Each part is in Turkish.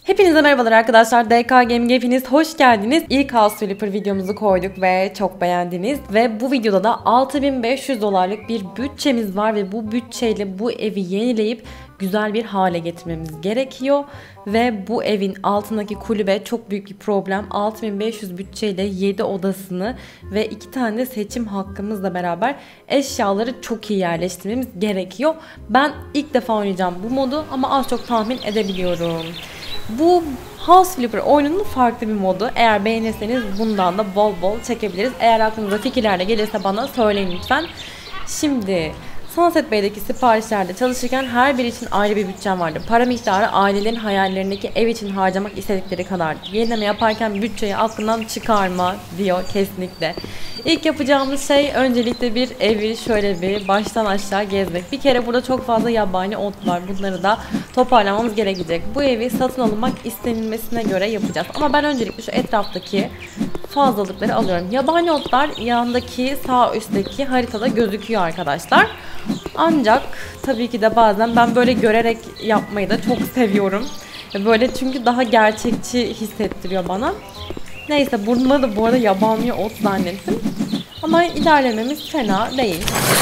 Hepinize merhabalar arkadaşlar. DK Gaming hepiniz hoş geldiniz. İlk House Flipper videomuzu koyduk ve çok beğendiniz. Ve bu videoda da $6.500 bir bütçemiz var ve bu bütçeyle bu evi yenileyip güzel bir hale getirmemiz gerekiyor. Ve bu evin altındaki kulübe çok büyük bir problem. 6.500 bütçeyle 7 odasını ve 2 tane de seçim hakkımızla beraber eşyaları çok iyi yerleştirmemiz gerekiyor. Ben ilk defa oynayacağım bu modu ama az çok tahmin edebiliyorum. Bu House Flipper oyununun farklı bir modu. Eğer beğenirseniz bundan da bol bol çekebiliriz. Eğer aklınıza fikirler de gelirse bana söyleyin lütfen. Şimdi Sunset Bay'deki siparişlerde çalışırken her biri için ayrı bir bütçem vardı. Para miktarı ailelerin hayallerindeki ev için harcamak istedikleri kadardı. Yenileme yaparken bütçeyi aklından çıkarma diyor kesinlikle. İlk yapacağımız şey öncelikle bir evi şöyle bir baştan aşağı gezmek. Bir kere burada çok fazla yabani ot var. Bunları da toparlamamız gerekecek. Bu evi satın alınmak istenilmesine göre yapacağız. Ama ben öncelikle şu etraftaki fazlalıkları alıyorum. Yabani otlar yandaki sağ üstteki haritada gözüküyor arkadaşlar. Ancak tabii ki de bazen ben böyle görerek yapmayı da çok seviyorum. Böyle çünkü daha gerçekçi hissettiriyor bana. Neyse bunları da bu arada yabani ot zannettim. Ama ilerlememiz fena değil.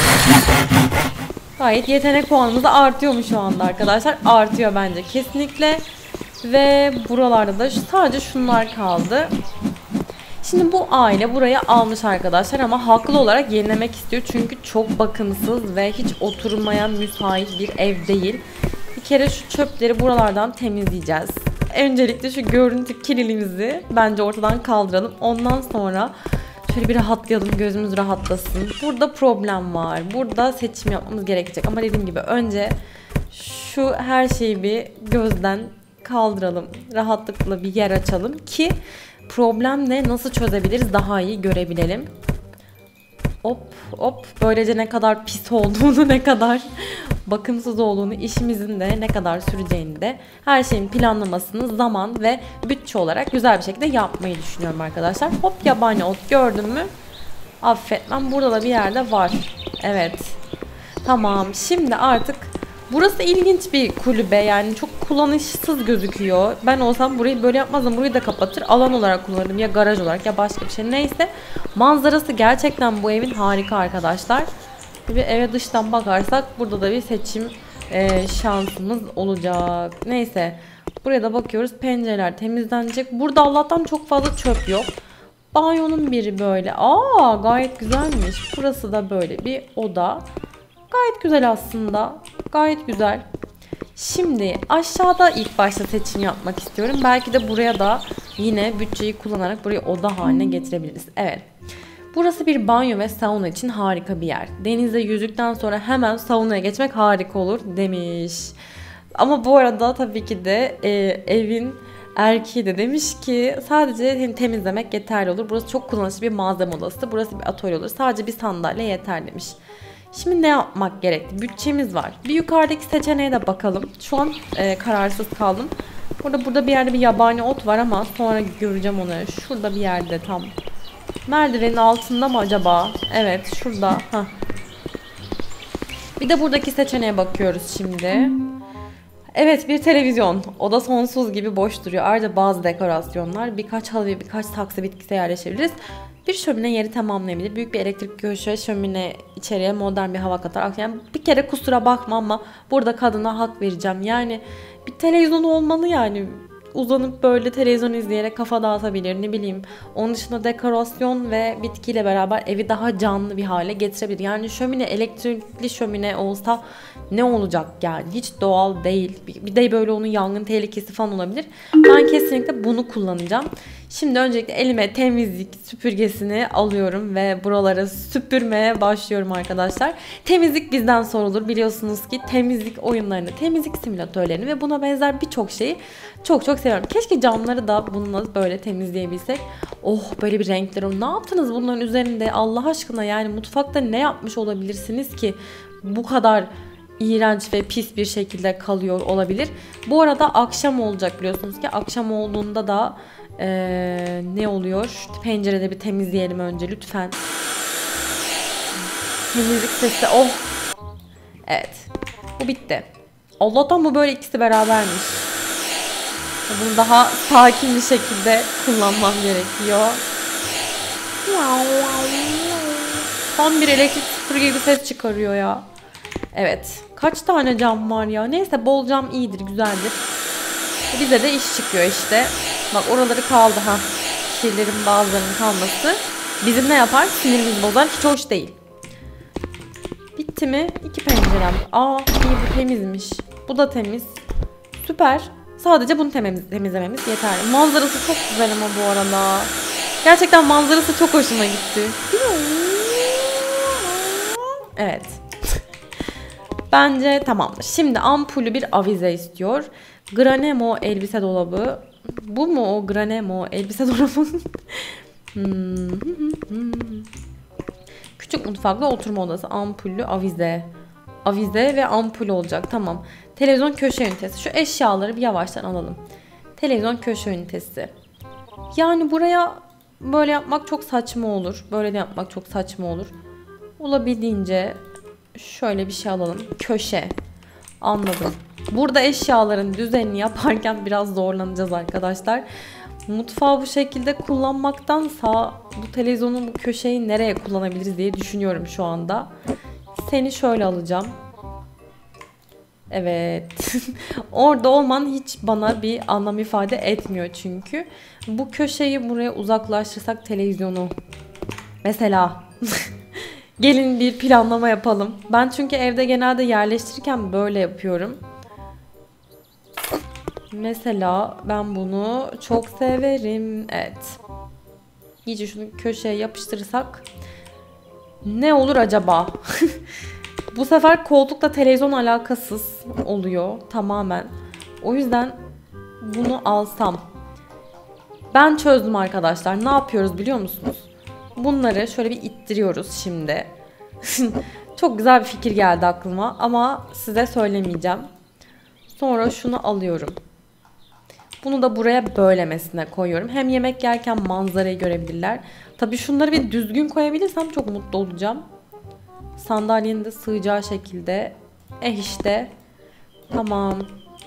Gayet yetenek puanımız da artıyormuş şu anda arkadaşlar. Artıyor bence kesinlikle. Ve buralarda da sadece şunlar kaldı. Şimdi bu aile burayı almış arkadaşlar ama haklı olarak yenilemek istiyor. Çünkü çok bakımsız ve hiç oturmaya müsait bir ev değil. Bir kere şu çöpleri buralardan temizleyeceğiz. Öncelikle şu görüntü kirliliğimizi bence ortadan kaldıralım. Ondan sonra şöyle bir rahatlayalım, gözümüz rahatlasın. Burada problem var. Burada seçim yapmamız gerekecek. Ama dediğim gibi önce şu her şeyi bir gözden kaldıralım. Rahatlıkla bir yer açalım ki problemle nasıl çözebiliriz daha iyi görebilelim. Hop hop, böylece ne kadar pis olduğunu, ne kadar bakımsız olduğunu, işimizin de ne kadar süreceğini de her şeyin planlamasını zaman ve bütçe olarak güzel bir şekilde yapmayı düşünüyorum arkadaşlar. Hop, yabani ot gördün mü? Affetmem, burada da bir yerde var. Evet. Tamam, şimdi artık burası ilginç bir kulübe, yani çok kullanışsız gözüküyor. Ben olsam burayı böyle yapmazdım. Burayı da kapatır, alan olarak kullanırım, ya garaj olarak ya başka bir şey. Neyse, manzarası gerçekten bu evin harika arkadaşlar. Bir eve dıştan bakarsak burada da bir seçim şansımız olacak. Neyse, buraya da bakıyoruz. Pencereler temizlenecek. Burada Allah'tan çok fazla çöp yok. Banyonun biri böyle. Gayet güzelmiş. Burası da böyle bir oda. Gayet güzel aslında. Gayet güzel. Şimdi aşağıda ilk başta seçim yapmak istiyorum. Belki de buraya da yine bütçeyi kullanarak burayı oda haline getirebiliriz. Evet. Burası bir banyo ve sauna için harika bir yer. Denizde yüzdükten sonra hemen saunaya geçmek harika olur demiş. Ama bu arada tabii ki de evin erkeği de demiş ki sadece temizlemek yeterli olur. Burası çok kullanışlı bir malzeme odası. Burası bir atölye olur. Sadece bir sandalye yeter demiş. Şimdi ne yapmak gerekti? Bütçemiz var. Bir yukarıdaki seçeneğe de bakalım. Şu an kararsız kaldım. Burada bir yerde bir yabani ot var ama sonra göreceğim onu. Şurada bir yerde tam. Merdivenin altında mı acaba? Evet, şurada. Heh. Bir de buradaki seçeneğe bakıyoruz şimdi. Evet, bir televizyon. O da sonsuz gibi boş duruyor. Ayrıca bazı dekorasyonlar, birkaç halı ve birkaç saksı bitkisi yerleşebiliriz. Bir şömine yeri tamamlayabilir. Büyük bir elektrik köşe, şömine içeriye modern bir hava katar. Yani bir kere kusura bakma ama burada kadına hak vereceğim. Yani bir televizyon olmalı yani. Uzanıp böyle televizyon izleyerek kafa dağıtabilir, ne bileyim. Onun dışında dekorasyon ve bitkiyle beraber evi daha canlı bir hale getirebilir. Yani şömine, elektrikli şömine olsa ne olacak yani, hiç doğal değil. Bir de böyle onun yangın tehlikesi falan olabilir. Ben kesinlikle bunu kullanacağım. Şimdi öncelikle elime temizlik süpürgesini alıyorum ve buraları süpürmeye başlıyorum arkadaşlar. Temizlik bizden sorulur, biliyorsunuz ki temizlik oyunlarını, temizlik simülatörlerini ve buna benzer birçok şeyi çok çok seviyorum. Keşke camları da bununla böyle temizleyebilsek. Oh, böyle bir renkleri. Ne yaptınız bunların üzerinde Allah aşkına, yani mutfakta ne yapmış olabilirsiniz ki bu kadar iğrenç ve pis bir şekilde kalıyor olabilir. Bu arada akşam olacak, biliyorsunuz ki akşam olduğunda da ne oluyor? Pencerede bir temizleyelim önce lütfen. Temizlik sesi. Oh. Evet. Bu bitti. Allah'tan bu böyle ikisi berabermiş. Bunu daha sakin bir şekilde kullanmam gerekiyor. Son bir elektrik süpürge gibi ses çıkarıyor ya. Evet. Kaç tane cam var ya? Neyse bol cam iyidir, güzeldir. Bize de iş çıkıyor işte. Bak oraları kaldı ha. Kirlerin bazılarının kalması. Bizim ne yapar? Sinirimizi bozar. Hiç hoş değil. Bitti mi? 2 pencerem. Aa iyi, bu temizmiş. Bu da temiz. Süper. Sadece bunu temizlememiz yeterli. Manzarası çok güzel ama bu arada. Gerçekten manzarası çok hoşuma gitti. Evet. Bence tamamdır. Şimdi ampulü bir avize istiyor. Granemo elbise dolabı. Bu mu o Granemo elbise dolabı? Küçük mutfakla oturma odası. Ampullü avize. Avize ve ampul olacak. Tamam. Televizyon köşe ünitesi. Şu eşyaları bir yavaştan alalım. Televizyon köşe ünitesi. Yani buraya böyle yapmak çok saçma olur. Böyle de yapmak çok saçma olur. Olabildiğince şöyle bir şey alalım. Köşe. Anladım. Burada eşyaların düzenini yaparken biraz zorlanacağız arkadaşlar. Mutfağı bu şekilde kullanmaktansa bu televizyonun bu köşeyi nereye kullanabiliriz diye düşünüyorum şu anda. Seni şöyle alacağım. Evet. Orada olman hiç bana bir anlam ifade etmiyor çünkü. Bu köşeyi buraya uzaklaştırsak televizyonu. Mesela. Gelin bir planlama yapalım. Ben çünkü evde genelde yerleştirirken böyle yapıyorum. Mesela ben bunu çok severim. Evet. İyice şunu köşeye yapıştırırsak ne olur acaba? Bu sefer koltukla televizyon alakasız oluyor tamamen. O yüzden bunu alsam. Ben çözdüm arkadaşlar. Ne yapıyoruz biliyor musunuz? Bunları şöyle bir ittiriyoruz şimdi. Çok güzel bir fikir geldi aklıma ama size söylemeyeceğim. Sonra şunu alıyorum. Bunu da buraya böylemesine koyuyorum. Hem yemek yerken manzarayı görebilirler. Tabii şunları bir düzgün koyabilirsem çok mutlu olacağım. Sandalyenin de sığacağı şekilde. İşte. Tamam.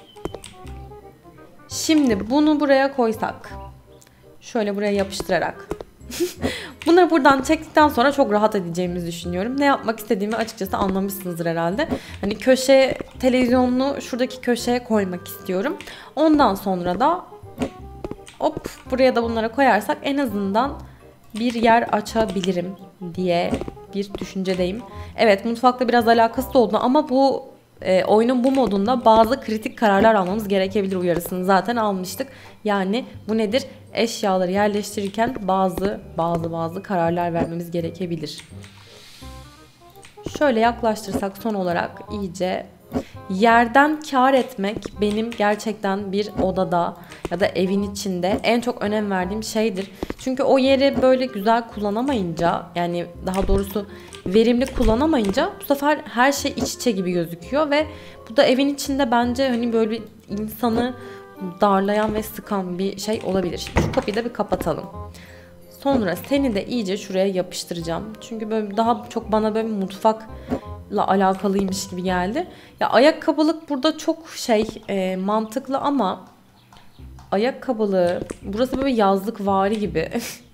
Şimdi bunu buraya koysak. Şöyle buraya yapıştırarak. Bunları buradan çektikten sonra çok rahat edeceğimizi düşünüyorum. Ne yapmak istediğimi açıkçası anlamışsınızdır herhalde. Hani köşe televizyonunu şuradaki köşeye koymak istiyorum. Ondan sonra da hop buraya da bunları koyarsak en azından bir yer açabilirim diye bir düşüncedeyim. Evet, mutfakla biraz alakası oldu ama bu oyunun bu modunda bazı kritik kararlar almamız gerekebilir uyarısını zaten almıştık. Yani bu nedir? Eşyaları yerleştirirken bazı kararlar vermemiz gerekebilir. Şöyle yaklaştırsak son olarak iyice. Yerden kâr etmek benim gerçekten bir odada ya da evin içinde en çok önem verdiğim şeydir. Çünkü o yeri böyle güzel kullanamayınca, yani daha doğrusu verimli kullanamayınca bu sefer her şey iç içe gibi gözüküyor ve bu da evin içinde bence hani böyle bir insanı darlayan ve sıkan bir şey olabilir. Şimdi şu kapıyı da bir kapatalım. Sonra seni de iyice şuraya yapıştıracağım. Çünkü böyle daha çok bana böyle mutfakla alakalıymış gibi geldi. Ya ayakkabılık burada çok mantıklı ama ayakkabılığı burası böyle yazlıkvari gibi.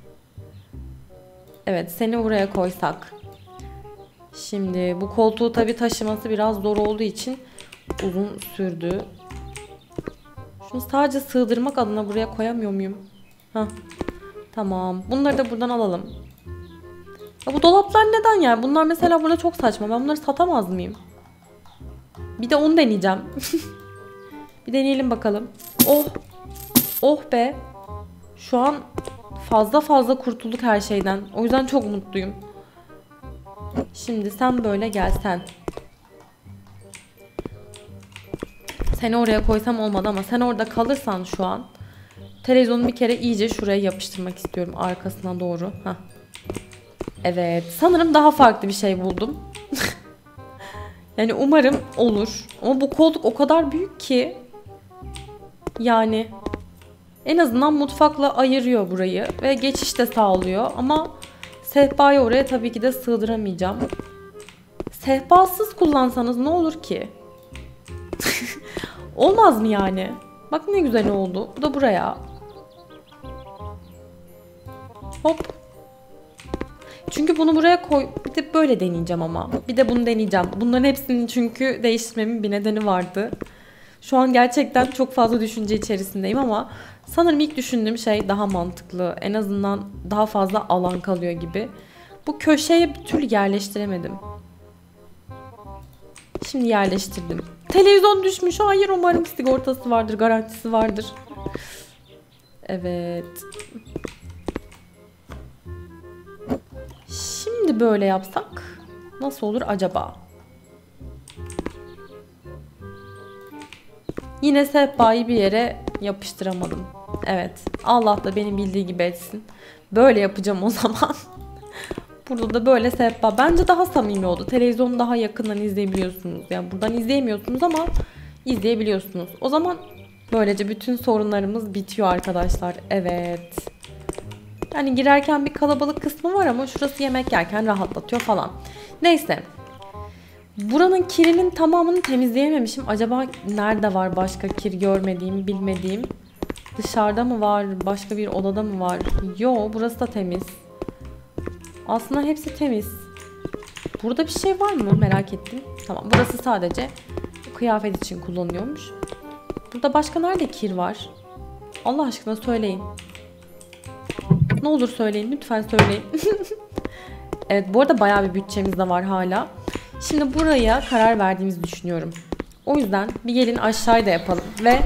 Evet, seni buraya koysak. Şimdi bu koltuğu tabii taşıması biraz zor olduğu için uzun sürdü. Şunu sadece sığdırmak adına buraya koyamıyor muyum? Hah. Tamam. Bunları da buradan alalım. Ya bu dolaplar neden yani? Bunlar mesela burada çok saçma. Ben bunları satamaz mıyım? Bir de onu deneyeceğim. Bir deneyelim bakalım. Oh. Oh be. Şu an fazla kurtulduk her şeyden. O yüzden çok mutluyum. Şimdi sen böyle gel sen. Seni oraya koysam olmadı ama sen orada kalırsan şu an televizyonu bir kere iyice şuraya yapıştırmak istiyorum arkasına doğru. Heh. Evet, sanırım daha farklı bir şey buldum. Yani umarım olur. Ama bu koltuk o kadar büyük ki yani en azından mutfakla ayırıyor burayı ve geçiş de sağlıyor ama sehpayı oraya tabii ki de sığdıramayacağım. Sehpasız kullansanız ne olur ki? Olmaz mı yani? Bak ne güzel oldu. Bu da buraya. Hop. Çünkü bunu buraya koy. Bir de böyle deneyeceğim ama. Bir de bunu deneyeceğim. Bunların hepsini çünkü değiştirmemin bir nedeni vardı. Şu an gerçekten çok fazla düşünce içerisindeyim ama sanırım ilk düşündüğüm şey daha mantıklı. En azından daha fazla alan kalıyor gibi. Bu köşeye bir türlü yerleştiremedim. Şimdi yerleştirdim. Televizyon düşmüş. Hayır, umarım sigortası vardır, garantisi vardır. Evet. Şimdi böyle yapsak nasıl olur acaba? Yine sehpayı bir yere yapıştıramadım. Evet. Allah da benim bildiği gibi etsin. Böyle yapacağım o zaman. Burada da böyle sehpa. Bence daha samimi oldu. Televizyonu daha yakından izleyebiliyorsunuz. Yani buradan izleyemiyorsunuz ama izleyebiliyorsunuz. O zaman böylece bütün sorunlarımız bitiyor arkadaşlar. Evet. Yani girerken bir kalabalık kısmı var ama şurası yemek yerken rahatlatıyor falan. Neyse. Buranın kirinin tamamını temizleyememişim. Acaba nerede var başka kir görmediğim, bilmediğim? Dışarıda mı var? Başka bir odada mı var? Yo, burası da temiz. Aslında hepsi temiz. Burada bir şey var mı? Merak ettim. Tamam, burası sadece kıyafet için kullanılıyormuş. Burada başka nerede kir var? Allah aşkına söyleyin. Ne olur söyleyin. Lütfen söyleyin. Evet, bu arada bayağı bir bütçemiz de var hala. Şimdi buraya karar verdiğimizi düşünüyorum. O yüzden bir gelin aşağıya da yapalım. Ve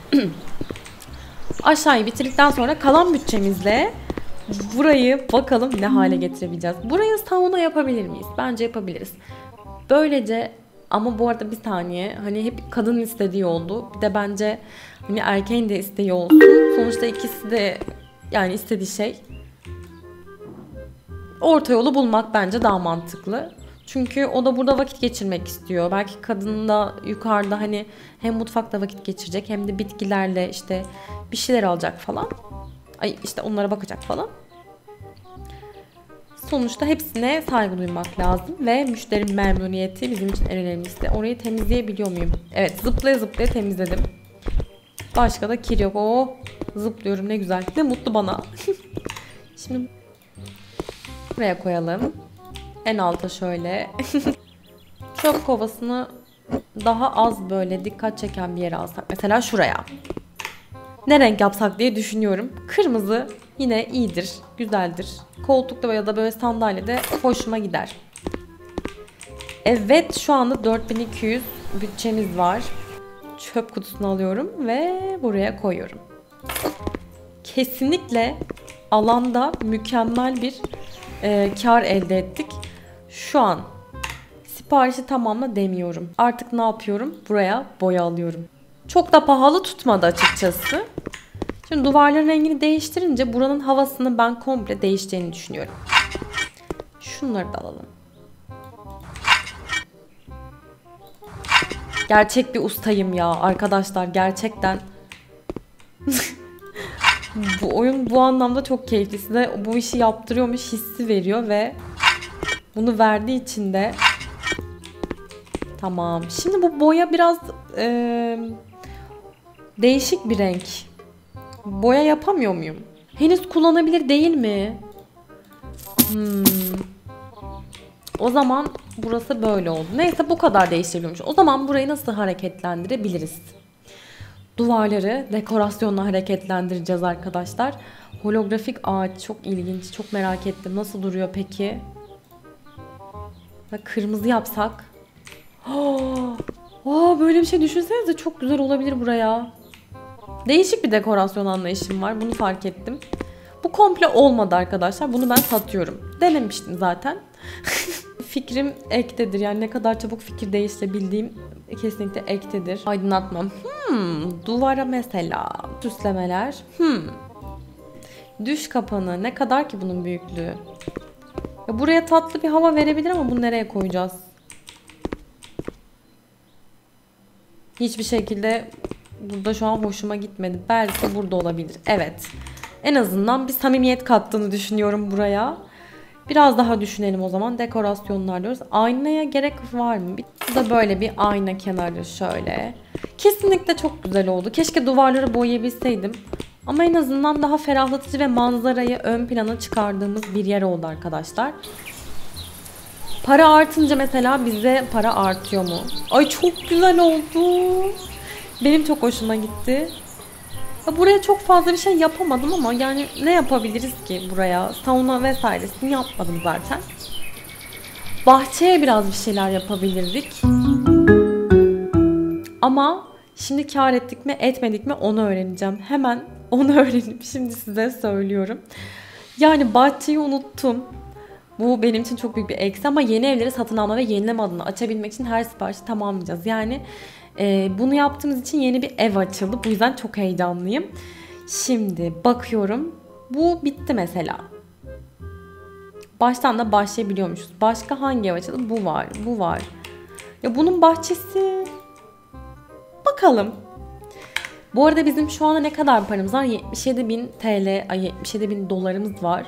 aşağıyı bitirdikten sonra kalan bütçemizle burayı bakalım ne hale getirebileceğiz. Burayı sauna yapabilir miyiz? Bence yapabiliriz. Böylece, ama bu arada bir saniye, hani hep kadının istediği oldu. Bir de bence hani erkeğin de isteği olsun. Sonuçta ikisi de yani istediği şey. Orta yolu bulmak bence daha mantıklı. Çünkü o da burada vakit geçirmek istiyor. Belki kadın da yukarıda hani hem mutfakta vakit geçirecek hem de bitkilerle işte bir şeyler alacak falan. Ay işte onlara bakacak falan. Sonuçta hepsine saygı duymak lazım ve müşterinin memnuniyeti bizim için en önemlisi. Orayı temizleyebiliyor muyum? Evet, zıplaya zıplaya temizledim. Başka da kir yok. Oh, zıplıyorum, ne güzel. Ne mutlu bana. Şimdi buraya koyalım. En alta şöyle. Çöp kovasını daha az böyle dikkat çeken bir yere alsak. Mesela şuraya. Ne renk yapsak diye düşünüyorum. Kırmızı yine iyidir, güzeldir. Koltukta ya da böyle sandalyede hoşuma gider. Evet, şu anda 4200 bütçemiz var. Çöp kutusunu alıyorum ve buraya koyuyorum. Kesinlikle alanda mükemmel bir kar elde ettik. Şu an siparişi tamamla demiyorum. Artık ne yapıyorum? Buraya boya alıyorum. Çok da pahalı tutmadı açıkçası. Şimdi duvarların rengini değiştirince buranın havasını ben komple değişeceğini düşünüyorum. Şunları da alalım. Gerçek bir ustayım ya arkadaşlar, gerçekten. Bu oyun bu anlamda çok keyifli. Size bu işi yaptırıyormuş hissi veriyor ve bunu verdiği için de tamam. Şimdi bu boya biraz değişik bir renk. Boya yapamıyor muyum? Henüz kullanabilir değil mi? O zaman burası böyle oldu. Neyse, bu kadar değiştiriliyormuş. O zaman burayı nasıl hareketlendirebiliriz? Duvarları dekorasyonla hareketlendireceğiz arkadaşlar. Holografik ağaç çok ilginç. Çok merak ettim. Nasıl duruyor peki? Kırmızı yapsak. Böyle bir şey düşünsenize, çok güzel olabilir buraya. Değişik bir dekorasyon anlayışım var. Bunu fark ettim. Bu komple olmadı arkadaşlar. Bunu ben satıyorum. Denemiştim zaten. Fikrim ektedir. Yani ne kadar çabuk fikir değiştirebildiğim kesinlikle ektedir. Aydınlatmam. Duvara mesela süslemeler. Düş kapanı. Ne kadar ki bunun büyüklüğü? Ya buraya tatlı bir hava verebilir ama bunu nereye koyacağız? Hiçbir şekilde burada şu an hoşuma gitmedi. Belki burada olabilir. Evet. En azından bir samimiyet kattığını düşünüyorum buraya. Biraz daha düşünelim o zaman. Dekorasyonlar diyoruz. Aynaya gerek var mı? Bu da böyle bir ayna kenarı şöyle. Kesinlikle çok güzel oldu. Keşke duvarları boyayabilseydim. Ama en azından daha ferahlatıcı ve manzarayı ön plana çıkardığımız bir yer oldu arkadaşlar. Para artınca mesela bize para artıyor mu? Ay çok güzel oldu. Benim çok hoşuma gitti. Ya buraya çok fazla bir şey yapamadım ama yani ne yapabiliriz ki buraya? Sauna vesairesini yapmadım zaten. Bahçeye biraz bir şeyler yapabilirdik. Ama şimdi kâr ettik mi etmedik mi onu öğreneceğim. Hemen onu öğrenip şimdi size söylüyorum. Yani bahçeyi unuttum. Bu benim için çok büyük bir eksi ama yeni evleri satın alma ve yenileme adına açabilmek için her siparişi tamamlayacağız. Yani bunu yaptığımız için yeni bir ev açıldı. Bu yüzden çok heyecanlıyım. Şimdi bakıyorum. Bu bitti mesela. Baştan da başlayabiliyormuşuz. Başka hangi ev açıldı? Bu var. Bu var. Ya bunun bahçesi... Bakalım. Bu arada bizim şu anda ne kadar paramız var? 77.000 TL, 77.000 dolarımız var.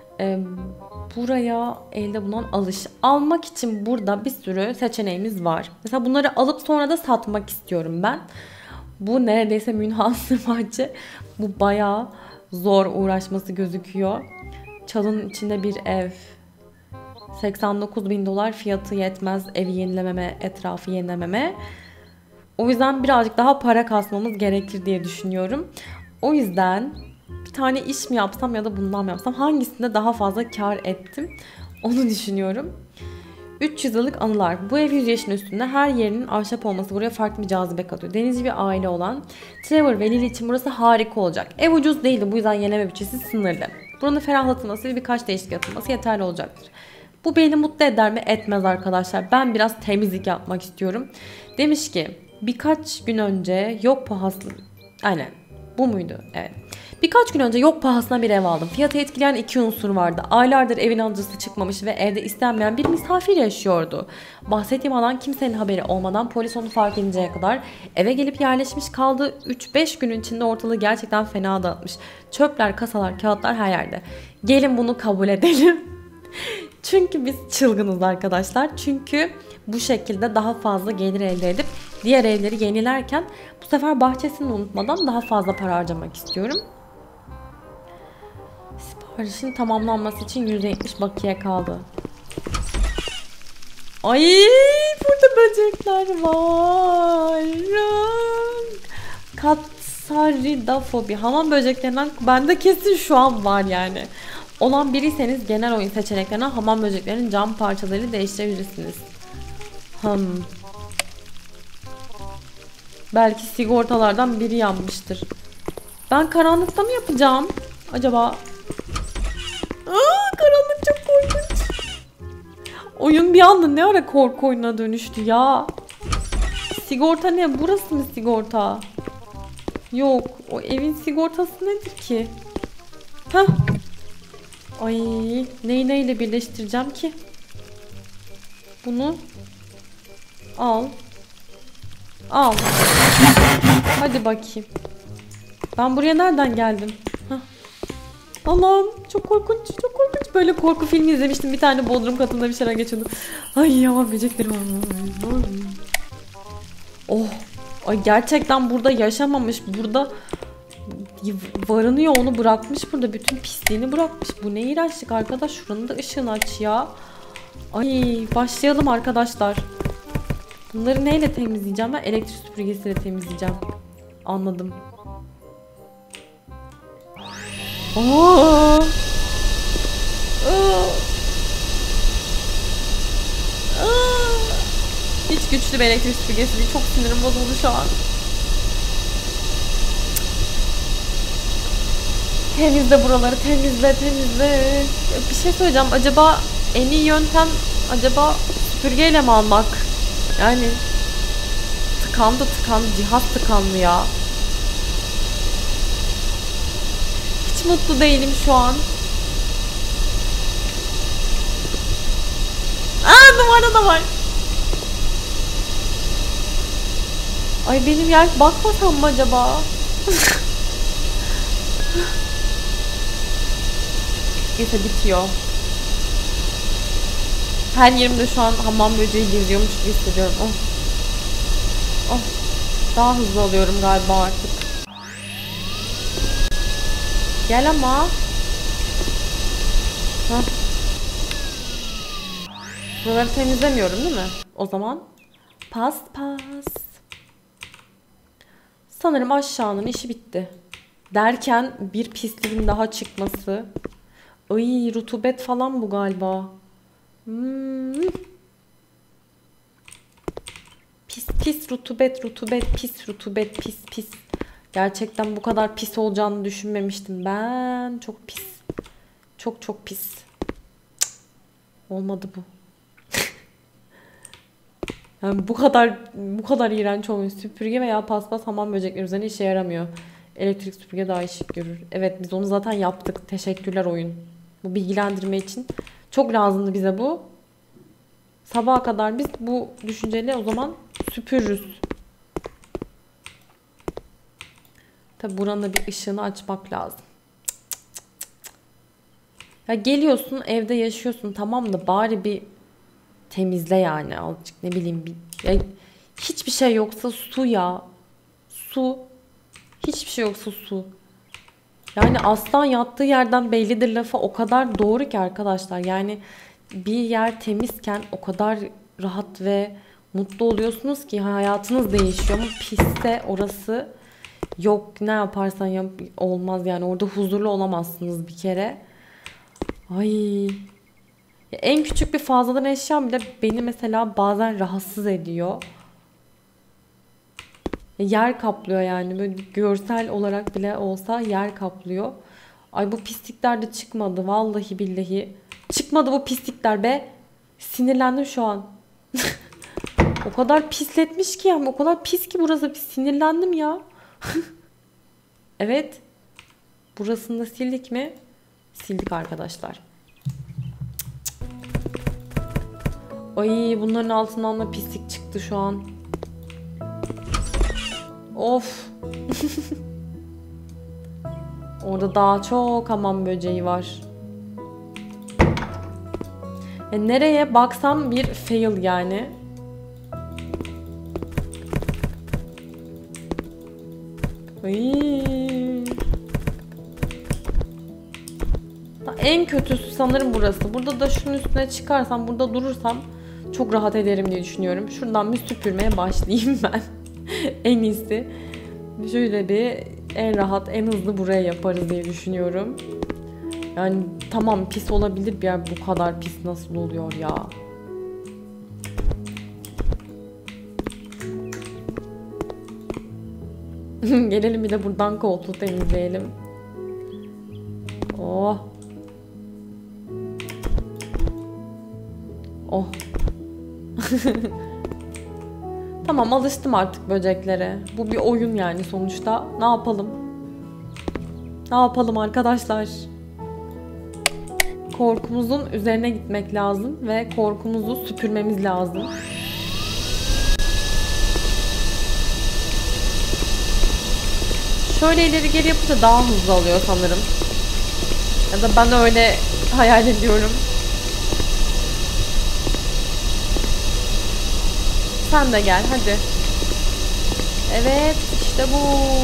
Buraya elde bulunan almak için burada bir sürü seçeneğimiz var. Mesela bunları alıp sonra da satmak istiyorum ben. Bu neredeyse münhasır bahçe. Bu bayağı zor uğraşması gözüküyor. Çalının içinde bir ev. 89.000 dolar fiyatı yetmez evi yenilememe, etrafı yenilememe. O yüzden birazcık daha para kasmamız gerekir diye düşünüyorum. O yüzden bir tane iş mi yapsam ya da bundan mı yapsam, hangisinde daha fazla kar ettim onu düşünüyorum. 300 yıllık anılar. Bu ev 100 yaşın üstünde, her yerinin ahşap olması buraya farklı bir cazibe katıyor. Denizci bir aile olan Trevor ve Lily için burası harika olacak. Ev ucuz değildi, bu yüzden yenileme bütçesi sınırlı. Buranın ferahlatılması ve birkaç değişiklik yapılması yeterli olacaktır. Bu beni mutlu eder mi? Etmez arkadaşlar. Ben biraz temizlik yapmak istiyorum. Demiş ki birkaç gün önce yok pahasına... Aynen. Bu muydu? Evet. Birkaç gün önce yok pahasına bir ev aldım. Fiyatı etkileyen iki unsur vardı. Aylardır evin alıcısı çıkmamış ve evde istenmeyen bir misafir yaşıyordu. Bahsettiğim alan kimsenin haberi olmadan polis onu fark edinceye kadar eve gelip yerleşmiş, kaldığı 3-5 günün içinde ortalığı gerçekten fena dağıtmış. Çöpler, kasalar, kağıtlar her yerde. Gelin bunu kabul edelim. Çünkü biz çılgınız arkadaşlar. Çünkü bu şekilde daha fazla gelir elde edip diğer evleri yenilerken bu sefer bahçesini unutmadan daha fazla para harcamak istiyorum. Siparişin tamamlanması için %70 bakiye kaldı. Ay, burada böcekler var. Katsaridafobi. Hamam böceklerinden bende kesin şu an var yani. Olan biriyseniz genel oyun seçeneklerine hamam böceklerinin cam parçalarını değiştirebilirsiniz. Belki sigortalardan biri yanmıştır. Ben karanlıkta mı yapacağım acaba? Karanlık çok korkunç. Oyun bir anda ne ara korku oyununa dönüştü ya. Sigorta ne? Burası mı sigorta? Yok. O evin sigortası nedir ki? Ay, neyi neyle birleştireceğim ki? Bunu al. Al. Hadi bakayım. Ben buraya nereden geldim? Allah'ım çok korkunç, çok korkunç. Böyle korku filmi izlemiştim. Bir tane bodrum katında bir şeyler geçiyordu. Ay ya, böceklerim var. Oh. Ay gerçekten burada yaşamamış. Burada varınıyor, onu bırakmış burada. Bütün pisliğini bırakmış. Bu ne iğrençlik arkadaş. Şuranın da ışığını aç ya. Ay, başlayalım arkadaşlar. Bunları neyle temizleyeceğim? Ben elektrik süpürgesiyle temizleyeceğim. Anladım. Hiç güçlü bir elektrik süpürgesi değil. Çok sinirim bozuldu şu an. Temizle buraları, temizle. Bir şey söyleyeceğim. Acaba en iyi yöntem süpürgeyle mi almak? Yani tıkandı. Cihaz tıkandı ya. Hiç mutlu değilim şu an. Numara da var. Ay benim yer bakmasam mı acaba? Neyse bitiyor. Her yerimde şu an hamam böceği geziyormuş gibi hissediyorum. Oh. Oh. Daha hızlı alıyorum galiba artık. Gel ama. Hah. Buraları temizlemiyorum değil mi? O zaman pas. Sanırım aşağının işi bitti. Derken bir pisliğin daha çıkması. Ay, rutubet falan bu galiba. Pis rutubet pis. Gerçekten bu kadar pis olacağını düşünmemiştim ben. Çok pis. Çok pis. Cık. Olmadı bu. Yani bu kadar iğrenç olmuş. Süpürge veya paspas hamam böcekleri üzerine işe yaramıyor. Elektrik süpürge daha ışık görür. Evet, biz onu zaten yaptık. Teşekkürler oyun. Bu bilgilendirme için. Çok lazımdı bize bu. Sabaha kadar biz bu düşünceyle o zaman süpürürüz. Tabi buranın da bir ışığını açmak lazım. Ya geliyorsun, evde yaşıyorsun, tamam da bari bir temizle yani azıcık, ne bileyim bir. Ya hiçbir şey yoksa su ya. Su. Hiçbir şey yoksa su. Yani aslan yattığı yerden bellidir lafı o kadar doğru ki arkadaşlar. Yani bir yer temizken o kadar rahat ve mutlu oluyorsunuz ki hayatınız değişiyor. Ama pisse orası yok, ne yaparsan yap olmaz yani. Orada huzurlu olamazsınız bir kere. Ay. En küçük bir fazladan eşyam bile beni mesela bazen rahatsız ediyor. Yer kaplıyor yani. Böyle görsel olarak bile olsa yer kaplıyor. Ay, bu pislikler de çıkmadı. Vallahi billahi. Çıkmadı bu pislikler be. Sinirlendim şu an. O kadar pisletmiş ki yani. O kadar pis ki burası. Bir sinirlendim ya. Evet. Burasını da sildik mi? Sildik arkadaşlar. Ay, bunların altından da pislik çıktı şu an. Of. Orada daha çok hamam böceği var. Nereye baksam bir fail yani. Ay. En kötüsü sanırım burası. Burada da şunun üstüne çıkarsam, burada durursam çok rahat ederim diye düşünüyorum. Şuradan bir süpürmeye başlayayım ben. En iyisi. Şöyle bir en rahat, en hızlı buraya yaparız diye düşünüyorum. Yani tamam, pis olabilir bir yer, bu kadar pis nasıl oluyor ya? Gelelim bir de buradan koltuğu temizleyelim. Oh. Oh. Tamam, alıştım artık böceklere. Bu bir oyun yani sonuçta. Ne yapalım? Ne yapalım arkadaşlar? Korkumuzun üzerine gitmek lazım ve korkumuzu süpürmemiz lazım. Şöyle ileri geri yapınca daha hızlı alıyor sanırım. Ya da ben öyle hayal ediyorum. Sen de gel hadi. Evet, işte bu.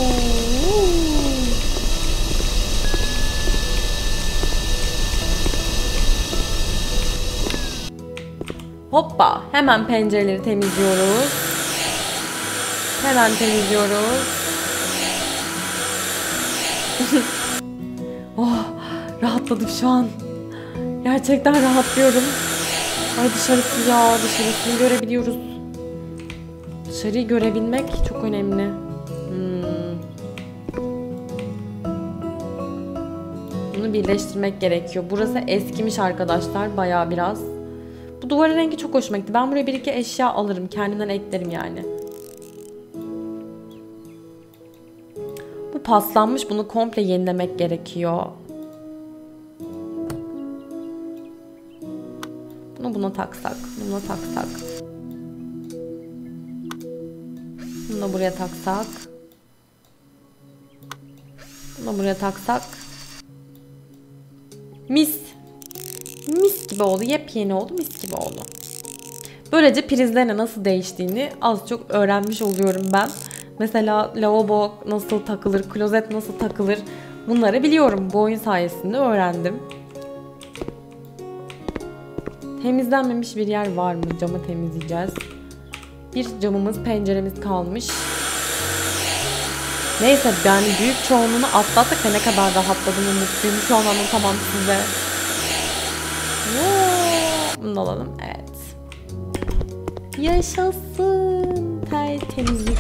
Hoppa, hemen pencereleri temizliyoruz. Hemen temizliyoruz. Oh, rahatladım şu an. Gerçekten rahatlıyorum. Ay, dışarısı ya, dışarısını görebiliyoruz. Dışarıyı görebilmek çok önemli. Bunu birleştirmek gerekiyor. Burası eskimiş arkadaşlar, bayağı biraz. Bu duvarın rengi çok hoşuma gitti. Ben buraya bir iki eşya alırım. Kendimden eklerim yani. Bu paslanmış. Bunu komple yenilemek gerekiyor. Bunu buna taksak. Buna taksak. Bunu da buraya taksak. Bunu da buraya taksak. Mis. mis gibi oldu. Yepyeni oldu, mis gibi oldu. Böylece prizlerin nasıl değiştiğini az çok öğrenmiş oluyorum ben. Mesela lavabo nasıl takılır, klozet nasıl takılır bunları biliyorum. Bu oyun sayesinde öğrendim. Temizlenmemiş bir yer var mı? Camı temizleyeceğiz. Bir camımız, penceremiz kalmış. Neyse yani büyük çoğunluğunu atlattık ve ne kadar rahatladığımı mutluyum. Şu an anlatamam size. Bunu alalım. Evet. Yaşasın. Temizlik.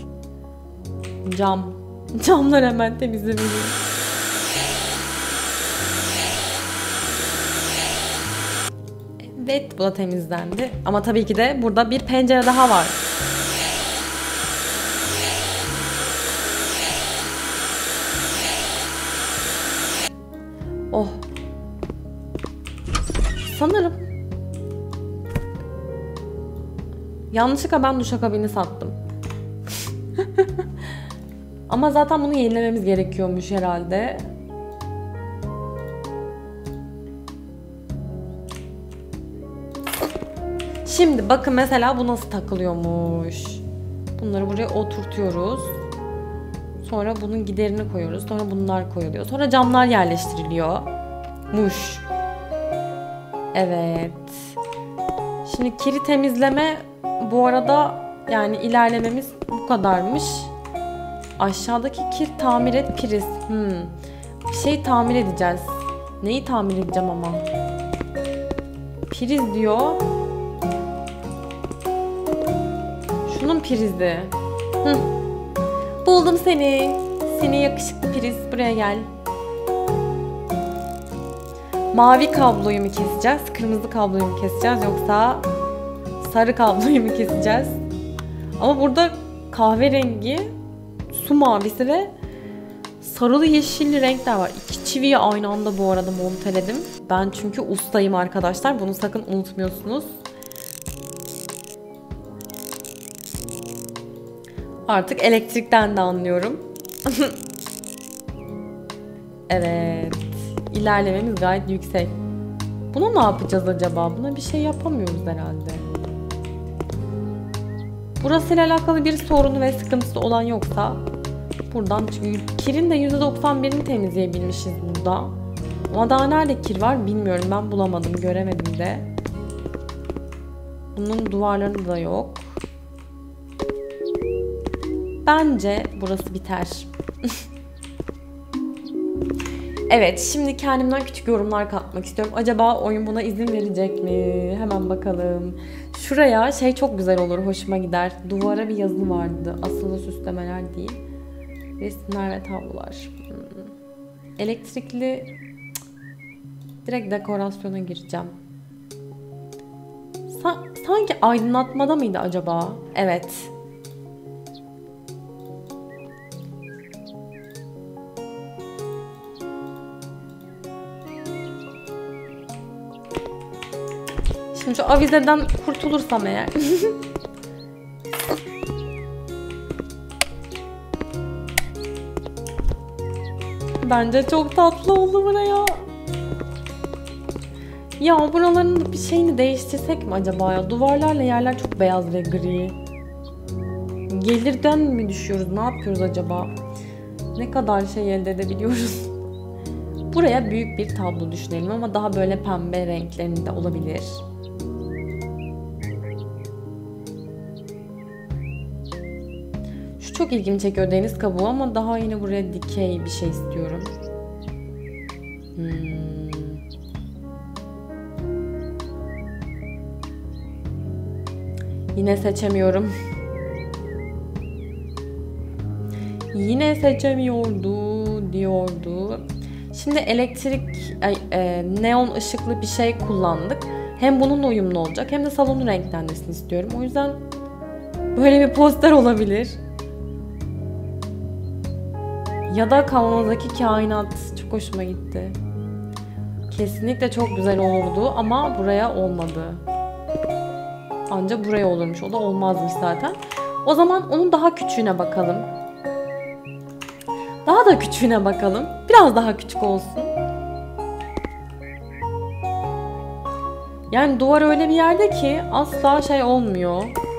Cam. Camlar hemen temizlemeliyim. Evet, bu da temizlendi. Ama tabii ki de burada bir pencere daha var. Oh. Sanırım yanlışlıkla ben duşakabini sattım. Ama zaten bunu yenilememiz gerekiyormuş herhalde. Şimdi bakın mesela bu nasıl takılıyormuş. Bunları buraya oturtuyoruz. Sonra bunun giderini koyuyoruz. Sonra bunlar koyuluyor. Sonra camlar yerleştiriliyor. Muş. Evet. Şimdi kiri temizleme bu arada yani ilerlememiz bu kadarmış. Aşağıdaki kir tamir et priz. Bir şey tamir edeceğiz. Neyi tamir edeceğim ama? Priz diyor. Şunun prizi. Buldum seni. Seni yakışıklı priz. Buraya gel. Mavi kabloyu mu keseceğiz? Kırmızı kabloyu mu keseceğiz? Yoksa sarı kabloyu mu keseceğiz? Ama burada kahverengi, su mavisi ve sarılı yeşilli renkler var. İki çiviyi aynı anda bu arada monteledim. Ben çünkü ustayım arkadaşlar. Bunu sakın unutmuyorsunuz. Artık elektrikten de anlıyorum. Evet. İlerlememiz gayet yüksek. Buna ne yapacağız acaba? Buna bir şey yapamıyoruz herhalde. Burasıyla alakalı bir sorunu ve sıkıntısı olan yoksa buradan çıkıyor. Kirin de %91'ini temizleyebilmişiz burada. Ama daha nerede kir var bilmiyorum. Ben bulamadım, göremedim de. Bunun duvarlarında da yok. Bence burası biter. Evet, şimdi kendimden küçük yorumlar katmak istiyorum. Acaba oyun buna izin verecek mi? Hemen bakalım. Şuraya şey çok güzel olur, hoşuma gider. Duvara bir yazı vardı. Asılı süslemeler değil. Resimler ve tablolar. Elektrikli... Direkt dekorasyona gireceğim. Sanki aydınlatmada mıydı acaba? Evet. Şimdi şu avizeden kurtulursam eğer. Bence çok tatlı oldu buraya. Ya buraların bir şeyini değiştirsek mi acaba ya? Duvarlarla yerler çok beyaz ve gri. Gelirden mi düşüyoruz? Ne yapıyoruz acaba? Ne kadar şey elde edebiliyoruz? Buraya büyük bir tablo düşünelim ama daha böyle pembe renklerinde olabilir. Şu çok ilgimi çekiyor, deniz kabuğu, ama daha yine buraya dikey bir şey istiyorum. Yine seçemiyorum. Yine seçemiyordu diyordu. Şimdi neon ışıklı bir şey kullandık. Hem bununla uyumlu olacak hem de salonun renklenmesini istiyorum. O yüzden böyle bir poster olabilir. Ya da kavanozdaki kainat çok hoşuma gitti. Kesinlikle çok güzel olurdu ama buraya olmadı. Anca buraya olurmuş. O da olmazmış zaten. O zaman onun daha küçüğüne bakalım. Daha da küçüğüne bakalım. Biraz daha küçük olsun. Yani duvar öyle bir yerde ki asla şey olmuyor.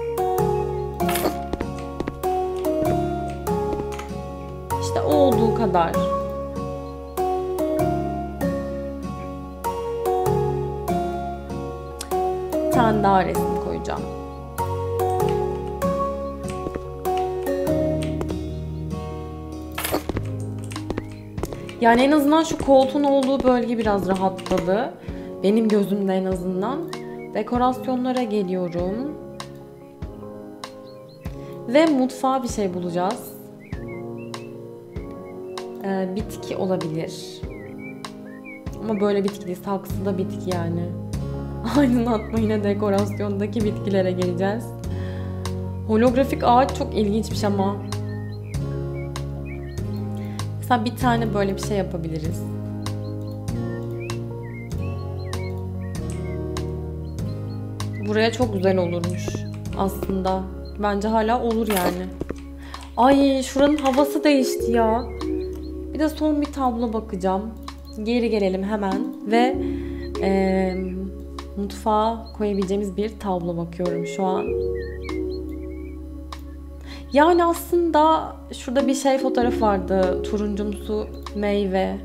İşte olduğu kadar. Bir tane daha resim koyacağım. Yani en azından şu koltuğun olduğu bölge biraz rahatladı. Benim gözümde en azından. Dekorasyonlara geliyorum. Ve mutfağa bir şey bulacağız. Bitki olabilir. Ama böyle bitki değil, saksıda bitki yani. Aydınlatma yine dekorasyondaki bitkilere geleceğiz. Holografik ağaç çok ilginçmiş ama. Mesela bir tane böyle bir şey yapabiliriz. Buraya çok güzel olurmuş aslında. Bence hala olur yani. Ay şuranın havası değişti ya. Bir de son bir tablo bakacağım. Geri gelelim hemen ve mutfağa koyabileceğimiz bir tablo bakıyorum şu an. Yani aslında şurada bir şey fotoğraf vardı. Turuncumsu meyve.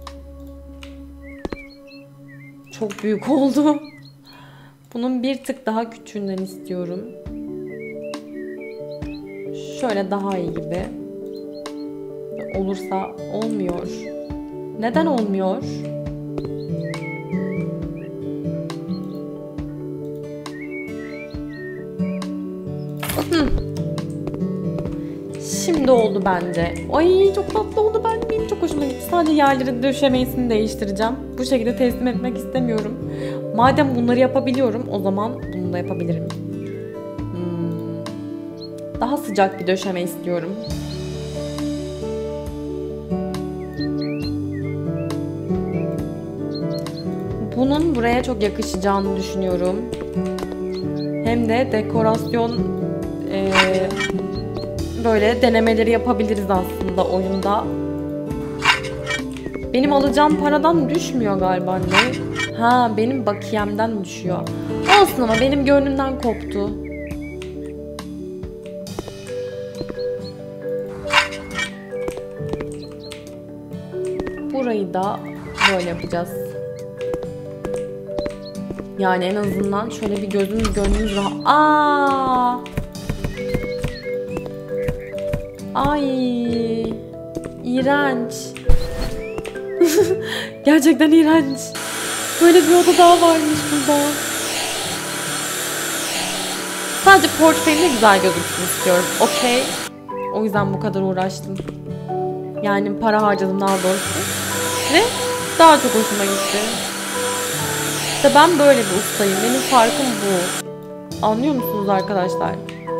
Çok büyük oldu. Bunun bir tık daha küçüğünden istiyorum. Şöyle daha iyi gibi. Olursa olmuyor. Neden olmuyor? Şimdi oldu bence. Ay çok tatlı oldu, benim çok hoşuma gitti. Sadece yerleri döşemesini değiştireceğim. Bu şekilde teslim etmek istemiyorum. Madem bunları yapabiliyorum o zaman bunu da yapabilirim. Daha sıcak bir döşeme istiyorum. Bunun buraya çok yakışacağını düşünüyorum. Hem de dekorasyon böyle denemeleri yapabiliriz aslında oyunda. Benim alacağım paradan düşmüyor galiba ne? Ha benim bakiyemden düşüyor. Olsun ama benim gönlümden koptu. Burayı da böyle yapacağız. Yani en azından şöyle bir gönlümüz rahat. Aa! Ay! İğrenç. Gerçekten iğrenç. Böyle bir oda daha varmış burada. Sadece portföyümde güzel gözüksün istiyorum. Okey. O yüzden bu kadar uğraştım. Yani para harcadım daha doğrusu. Ve daha çok hoşuma gitti. İşte ben böyle bir ustayım. Benim farkım bu. Anlıyor musunuz arkadaşlar?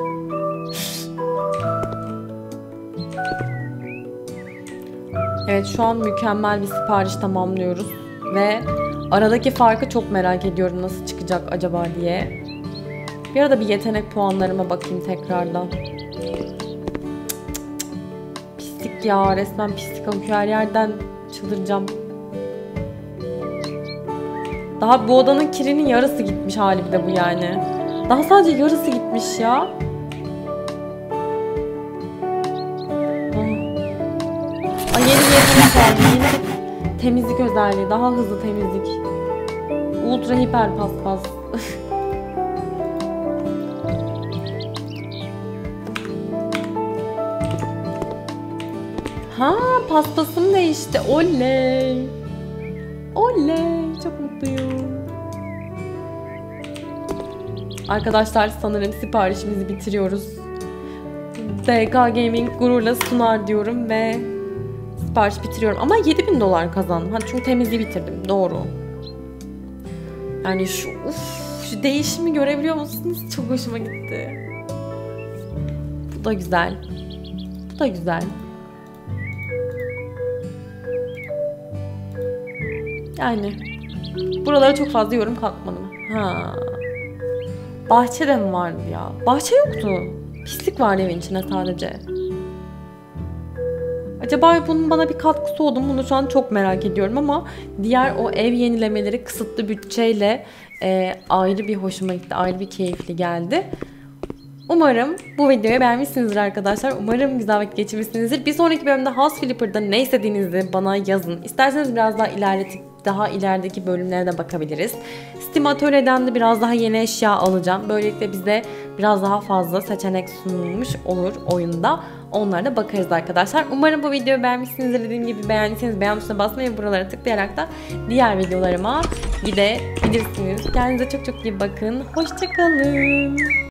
Evet şu an mükemmel bir sipariş tamamlıyoruz. Ve aradaki farkı çok merak ediyorum nasıl çıkacak acaba diye. Bir arada bir yetenek puanlarıma bakayım tekrardan. Pislik ya, resmen pislik akıyor her yerden, çıldıracağım. Daha bu odanın kirinin yarısı gitmiş hali bir de bu yani. Daha sadece yarısı gitmiş ya. Ay yeni bir yetenek geldi. Yeni bir temizlik özelliği. Daha hızlı temizlik. Ultra hiper paspas. Ha paspasım değişti. Oley. Oley. Çok mutluyum. Arkadaşlar sanırım siparişimizi bitiriyoruz. DK Gaming gururla sunar diyorum ve sipariş bitiriyorum. Ama 7.000 dolar kazandım. Hani çünkü temizliği bitirdim. Doğru. Yani şu değişimi görebiliyor musunuz? Çok hoşuma gitti. Bu da güzel. Bu da güzel. Yani buralara çok fazla yorum katmadım. Ha. Bahçe de mi vardı ya? Bahçe yoktu. Pislik vardı evin içine sadece. Acaba bunun bana bir katkısı oldu mu? Bunu şu an çok merak ediyorum ama diğer o ev yenilemeleri kısıtlı bütçeyle ayrı bir hoşuma gitti. Ayrı bir keyifli geldi. Umarım bu videoyu beğenmişsinizdir arkadaşlar. Umarım güzel vakit geçirmişsinizdir. Bir sonraki bölümde House Flipper'da ne istediğinizi bana yazın. İsterseniz biraz daha ilerletip daha ilerideki bölümlere de bakabiliriz. Steam Atölye'den de biraz daha yeni eşya alacağım. Böylelikle bize biraz daha fazla seçenek sunulmuş olur oyunda. Onlara da bakarız arkadaşlar. Umarım bu videoyu beğenmişsinizdir. Dediğim gibi beğendiyseniz beğen tuşuna basmayı ve buralara tıklayarak da diğer videolarıma gidebilirsiniz. Kendinize çok çok iyi bakın. Hoşçakalın.